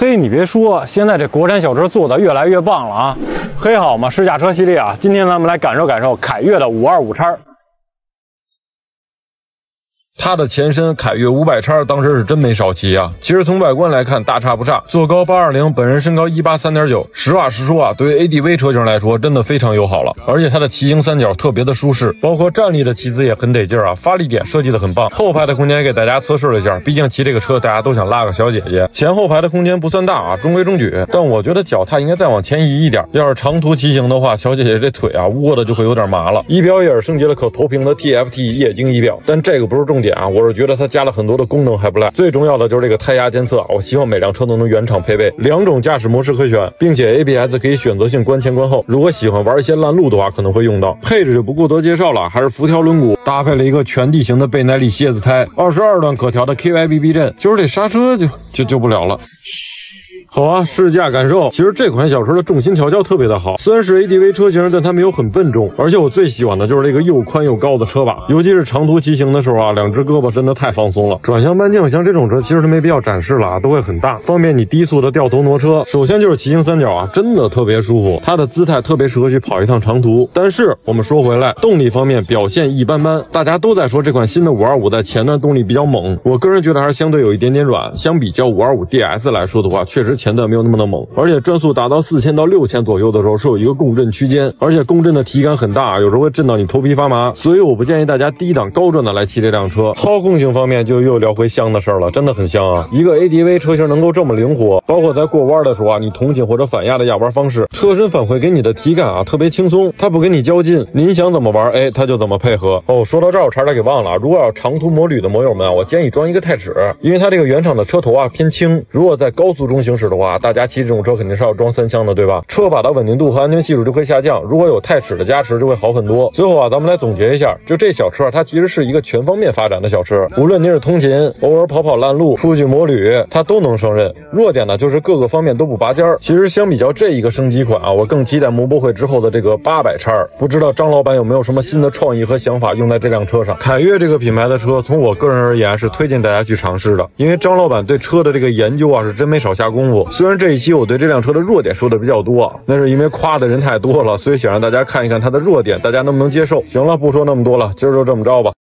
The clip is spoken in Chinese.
嘿，你别说，现在这国产小车做的越来越棒了啊！嘿，好嘛，试驾车系列啊，今天咱们来感受感受凯越的525X。 它的前身凯越500X当时是真没少骑啊。其实从外观来看大差不差，座高820，本人身高183.9。实话实说啊，对于 ADV 车型来说真的非常友好了。而且它的骑行三角特别的舒适，包括站立的骑姿也很得劲啊，发力点设计的很棒。后排的空间也给大家测试了一下，毕竟骑这个车大家都想拉个小姐姐。前后排的空间不算大啊，中规中矩。但我觉得脚踏应该再往前移一点，要是长途骑行的话，小姐姐这腿啊窝的就会有点麻了。仪表也是升级了可投屏的 TFT 液晶仪表，但这个不是重点啊，我是觉得它加了很多的功能还不赖。最重要的就是这个胎压监测，我希望每辆车都能原厂配备2种驾驶模式可选，并且 ABS 可以选择性关前关后。如果喜欢玩一些烂路的话，可能会用到。配置就不过多介绍了，还是辐条轮毂，搭配了一个全地形的倍耐力蝎子胎，22段可调的 KYB 避震，就是这刹车就不了了。 好啊，试驾感受。其实这款小车的重心调教特别的好，虽然是 ADV 车型，但它没有很笨重。而且我最喜欢的就是这个又宽又高的车把，尤其是长途骑行的时候啊，两只胳膊真的太放松了。转向半径像这种车其实都没必要展示了啊，都会很大，方便你低速的掉头挪车。首先就是骑行三角啊，真的特别舒服，它的姿态特别适合去跑一趟长途。但是我们说回来，动力方面表现一般般。大家都在说这款新的525在前段动力比较猛，我个人觉得还是相对有一点点软。相比较525 DS 来说的话，确实前段没有那么的猛，而且转速达到4000到6000左右的时候是有一个共振区间，而且共振的体感很大，有时候会震到你头皮发麻，所以我不建议大家低档高转的来骑这辆车。操控性方面就又聊回香的事儿了，真的很香啊！一个 ADV 车型能够这么灵活，包括在过弯的时候啊，你同倾或者反压的压弯方式，车身反馈给你的体感啊特别轻松，它不跟你较劲，您想怎么玩，哎，它就怎么配合。哦，说到这儿我差点给忘了，如果要长途摩旅的摩友们啊，我建议装一个钛齿，因为它这个原厂的车头啊偏轻，如果在高速中行驶的话，大家骑这种车肯定是要装3厢的，对吧？车把的稳定度和安全系数就会下降，如果有钛齿的加持就会好很多。最后啊，咱们来总结一下，就这小车它其实是一个全方面发展的小车，无论你是通勤、偶尔跑烂路、出去摩旅，它都能胜任。弱点呢就是各个方面都不拔尖儿。其实相比较这一个升级款啊，我更期待摩博会之后的这个800X。不知道张老板有没有什么新的创意和想法用在这辆车上？凯越这个品牌的车，从我个人而言是推荐大家去尝试的，因为张老板对车的这个研究啊是真没少下功夫。虽然这一期我对这辆车的弱点说的比较多，那是因为夸的人太多了，所以想让大家看一看它的弱点，大家能不能接受？行了，不说那么多了，今儿就这么着吧。